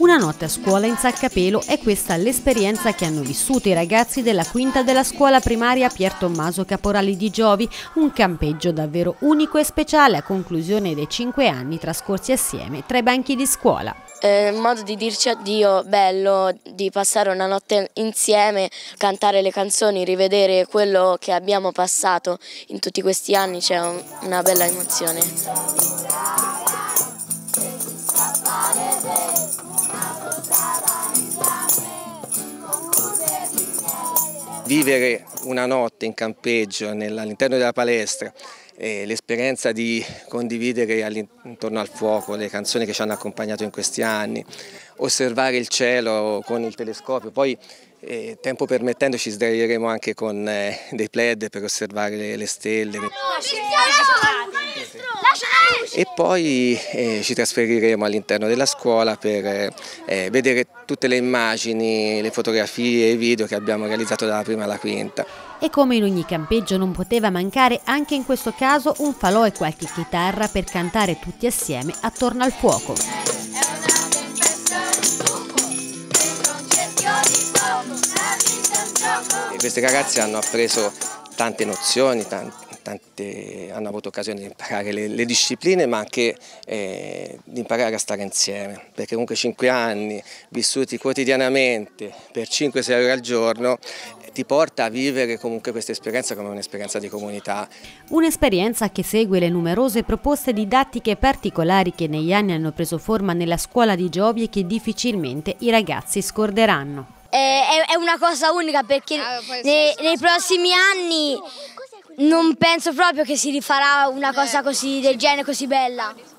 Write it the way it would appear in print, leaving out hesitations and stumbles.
Una notte a scuola in Saccapelo è questa l'esperienza che hanno vissuto i ragazzi della quinta della scuola primaria Pier Tommaso Caporali di Giovi, un campeggio davvero unico e speciale a conclusione dei 5 anni trascorsi assieme tra i banchi di scuola. È un modo di dirci addio bello, di passare una notte insieme, cantare le canzoni, rivedere quello che abbiamo passato in tutti questi anni, c'è una bella emozione. Vivere una notte in campeggio all'interno della palestra, l'esperienza di condividere intorno al fuoco le canzoni che ci hanno accompagnato in questi anni, osservare il cielo con il telescopio, poi tempo permettendo ci sdraieremo anche con dei plaid per osservare le stelle. E poi ci trasferiremo all'interno della scuola per vedere tutte le immagini, le fotografie e i video che abbiamo realizzato dalla prima alla quinta. E come in ogni campeggio non poteva mancare anche in questo caso un falò e qualche chitarra per cantare tutti assieme attorno al fuoco. E questi ragazzi hanno appreso tante nozioni, hanno avuto occasione di imparare le discipline, ma anche di imparare a stare insieme, perché comunque 5 anni vissuti quotidianamente per 5-6 ore al giorno ti porta a vivere comunque questa esperienza come un'esperienza di comunità. Un'esperienza che segue le numerose proposte didattiche particolari che negli anni hanno preso forma nella scuola di Giovi e che difficilmente i ragazzi scorderanno. È una cosa unica perché nei prossimi anni non penso proprio che si rifarà una cosa così del genere, così bella.